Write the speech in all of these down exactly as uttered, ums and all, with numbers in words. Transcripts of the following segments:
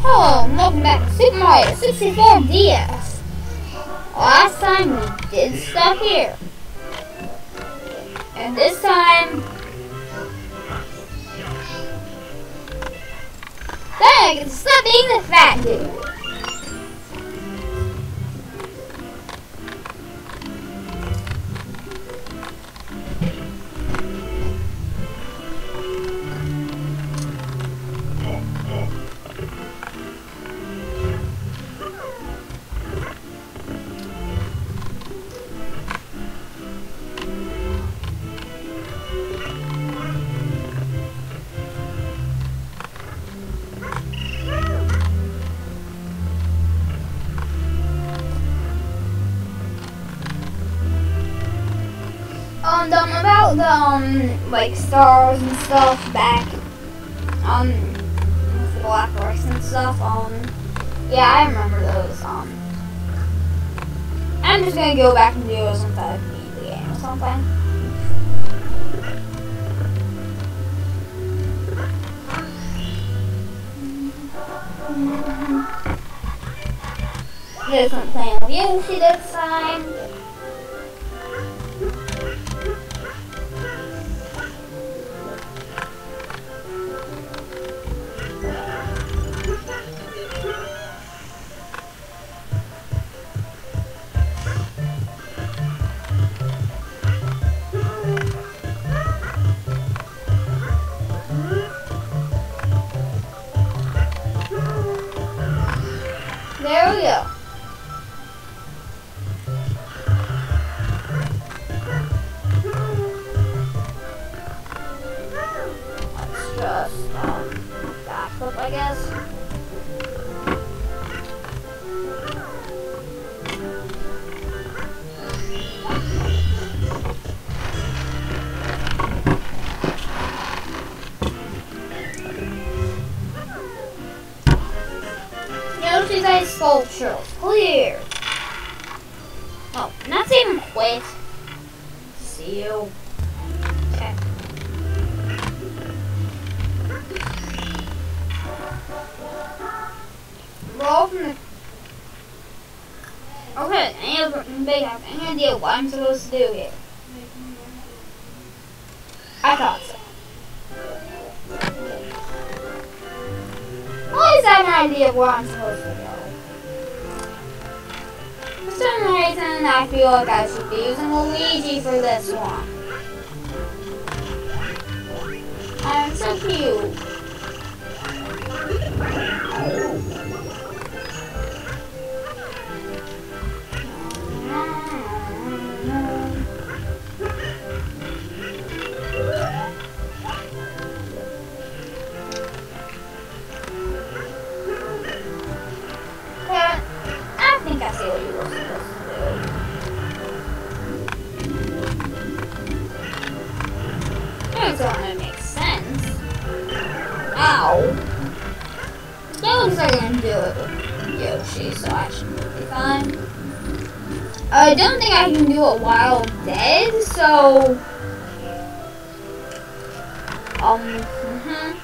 Hello, and welcome back to Super Mario sixty-four D S. Last time we did stuff here. And this time... Then I get to stop being the fat dude. Um, um, about the, um, like, stars and stuff back, um, with the Black Horse and stuff, um, yeah, I remember those, um, I'm just gonna go back and do those once I beat the game or something. Just gonna play with Yoshi this time. There we go. Let's just um, back up, I guess. Yoshi's Ice Sculpture clear. Oh, not even quit. See you. Okay. Roll from the. Okay, I have big have any idea what I'm supposed to do here. I thought so. I always have an idea of where I'm supposed to go. For some reason, I feel like I should be using Luigi for this one. I'm so cute. I see what you were supposed to do. That's gonna make sense. Ow. That looks like I'm gonna do it with Yoshi, so I should be fine. I don't think I can do it while dead, so... Um, mm-hmm.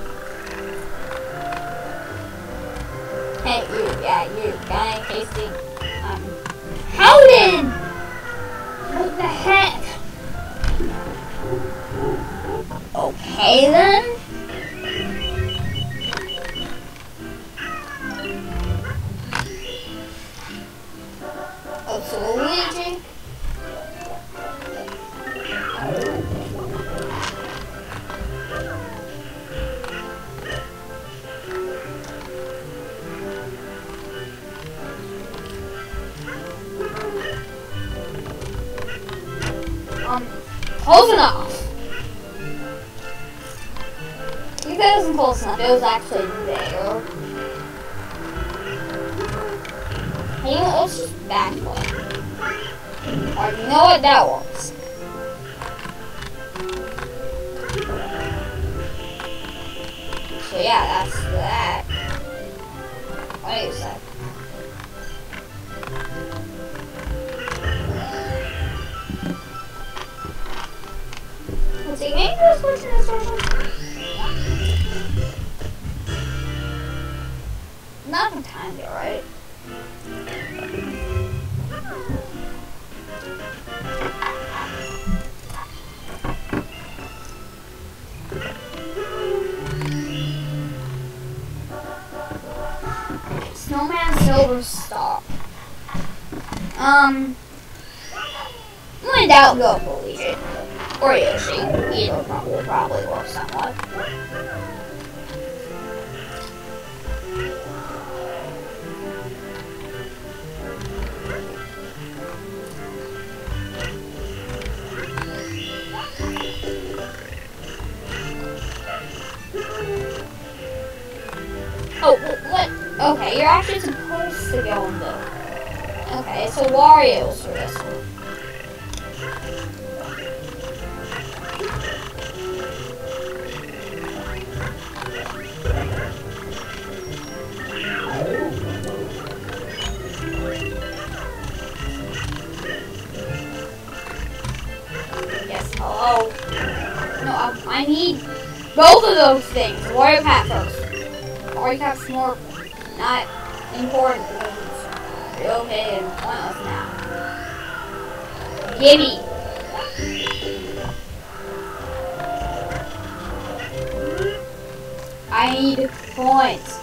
Hey, you, yeah, you, guy, Casey. Um, Howden! What the heck? Okay then. Oh, so Luigi. Um, close enough. I think that wasn't close enough. It was actually there. Hey, you know what? Let's just backflip. Or you know what? That works. So yeah, that's that. Wait a sec. Let's see, maybe this version is version. Not from time yet, right? Snowman Silver Star. Um, when in doubt, go for Luigi. Or Yoshi. Either one will probably work somewhat. Oh, what? Okay, you're actually supposed to go in the... Okay, so Wario's for this one. Yes, hello. No, I, I need both of those things. Wario Cat first. Wario Cat's more not important because it's okay and pointless now. Gimme! I need points.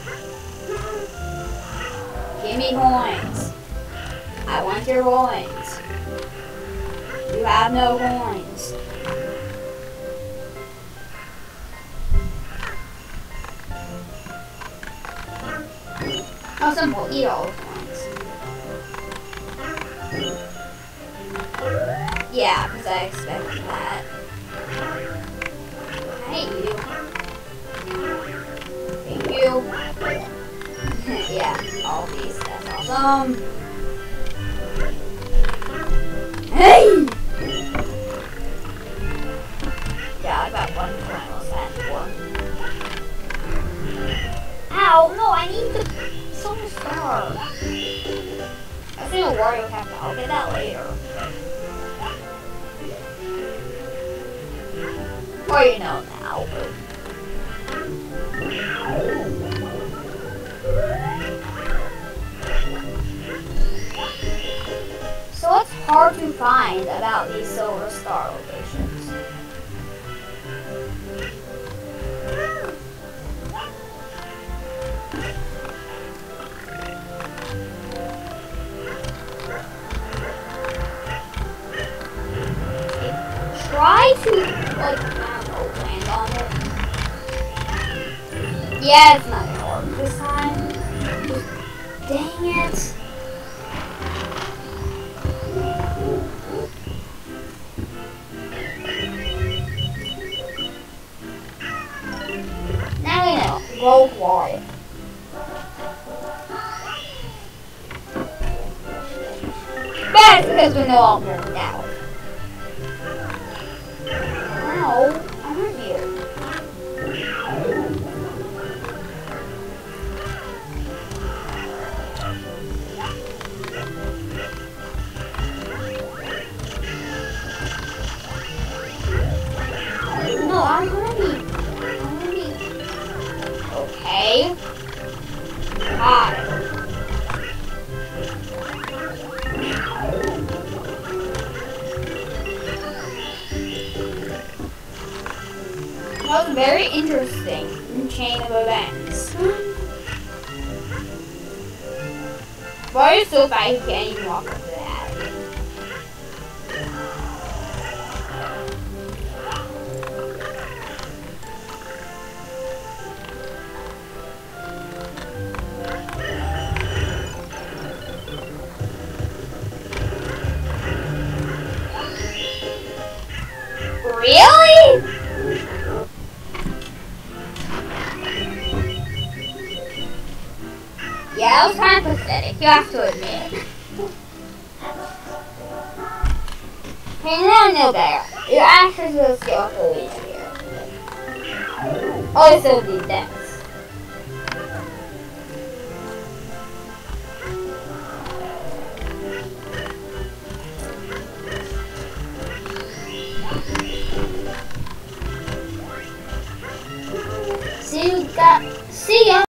Gimme coins. I want your coins. You have no coins. How simple, eat all the coins. Yeah, because I expected that. Hey, you. Thank you. Yeah, all these, that's awesome. Hey! Yeah, I got one coin on that one. Ow, no, I need the Silver Star. I think a Wario Cat, I'll get that later. Or you know now, but... So what's hard to find about these Silver Star locations? Try to, like, I don't know, land on it. Yeah, it's not gonna work this time. Dang it. Now we know. Go for it. That's because we know all of now. No, I'm right here. No, I'm ready. I'm ready. Okay. Got it. That was very interesting chain of events. Why are you so fast you can't even walk up to that? Really? Yeah, that was kind of pathetic, you have to admit. Hey, now no better. You're actually supposed to go for Luigi here. Oh, this will be that.